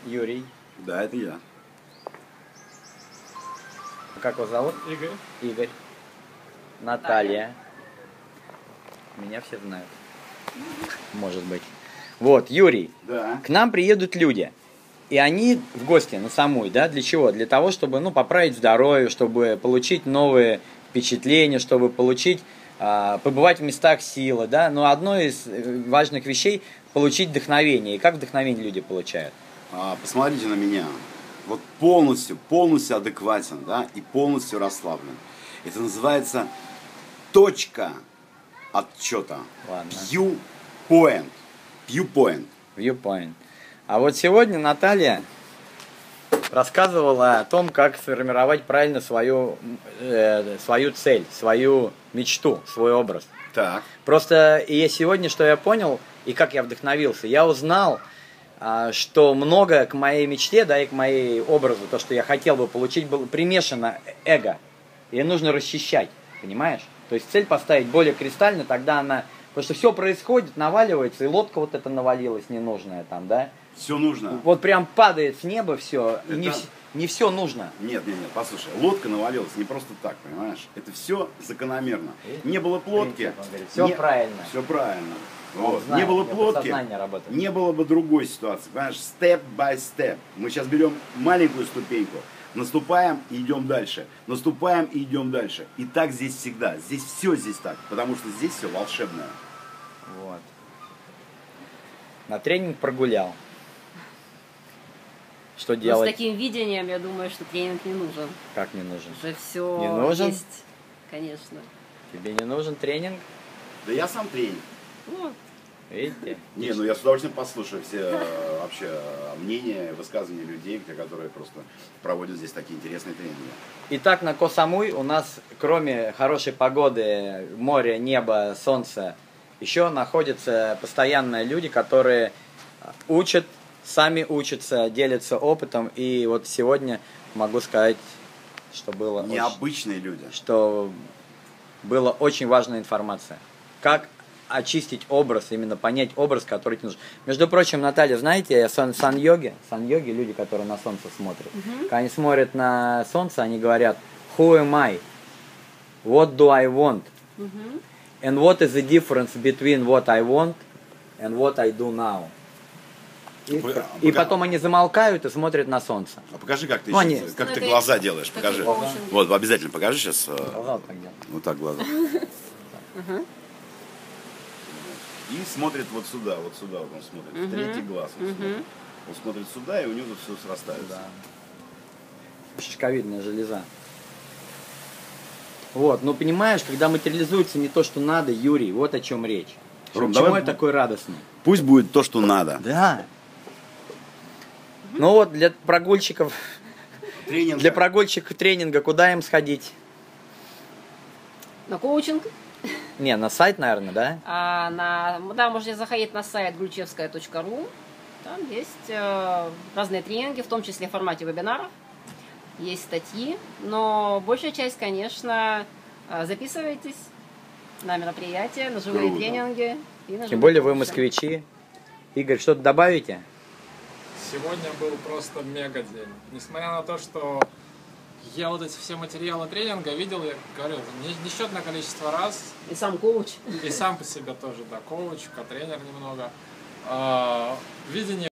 Юрий. Да, это я. Как вас зовут? Игорь. Игорь. Наталья. Меня все знают. Может быть. Вот, Юрий. Да. К нам приедут люди. И они в гости на Самуй, да? Для чего? Для того, чтобы, поправить здоровье, чтобы получить новые впечатления, чтобы получить, побывать в местах силы, да? Но одно из важных вещей – получить вдохновение. И как вдохновение люди получают? Посмотрите на меня. Вот полностью адекватен, да, и полностью расслаблен. Это называется точка отчета. Ладно. Viewpoint. Viewpoint. А вот сегодня Наталья рассказывала о том, как сформировать правильно свою цель, свою мечту, свой образ. Так. Просто и сегодня, что я понял, и как я вдохновился, я узнал, что много к моей мечте, да, и к моей образу, то, что я хотел бы получить, было примешано эго. И нужно расчищать, понимаешь? То есть цель поставить более кристально, тогда она... Потому что все происходит, наваливается, и лодка вот эта навалилась ненужная там, да? Все нужно. Вот прям падает с неба все, и Это... не все нужно. Нет, послушай, лодка навалилась не просто так, понимаешь? Это все закономерно. Не было лодки. Все правильно. Все правильно. Вот. Знаю, не было плотки, не было бы другой ситуации. Понимаешь, step by step. Мы сейчас берем маленькую ступеньку, наступаем и идем дальше. Наступаем и идем дальше. И так здесь всегда. Здесь все здесь так. Потому что здесь все волшебное. Вот. На тренинг прогулял. Что делать? Но с таким видением, я думаю, что тренинг не нужен. Как не нужен? Уже все не нужен? есть, конечно. Тебе не нужен тренинг? Да я сам тренер. Вот. Видите? Не, я с удовольствием послушаю все вообще мнения, высказывания людей, которые просто проводят здесь такие интересные тренинги. Итак, на Ко Самуй у нас, кроме хорошей погоды, моря, неба, солнца, еще находятся постоянно люди, которые учат, сами учатся, делятся опытом. И вот сегодня могу сказать, что было необычные люди. Что была очень важная информация. Как очистить образ, именно понять образ, который тебе нужен. Между прочим, Наталья, знаете, сан-йоги, люди, которые на солнце смотрят, когда они смотрят на солнце, они говорят: Who am I? What do I want? And what is the difference between what I want and what I do now? И потом они замолкают и смотрят на солнце. А покажи, как ты, как ты это глаза делаешь. Покажи. Вот, обязательно покажи сейчас. Вот так глаза. И смотрит вот сюда вот он смотрит. В третий глаз. Он смотрит сюда, и у него все срастается. Да. Шишковидная железа. Вот, но понимаешь, когда материализуется не то, что надо, Юрий, вот о чем речь. Почему я такой радостный? Пусть будет то, что надо. Да. Ну вот, для прогульщиков, для прогульщиков тренинга, куда им сходить? На коучинг. Не, на сайт, наверное, да? Да, можете заходить на сайт gulchevskaya.ru. Там есть разные тренинги, в том числе в формате вебинаров. Есть статьи, но большая часть, конечно, записывайтесь на мероприятия, на живые тренинги. Тем более вы москвичи. Игорь, что-то добавите? Сегодня был просто мега день. Несмотря на то, что я вот эти все материалы тренинга видел, я говорю, несчетное количество раз. И сам коуч. И сам по себе тоже, да, коуч, тренер немного. Видение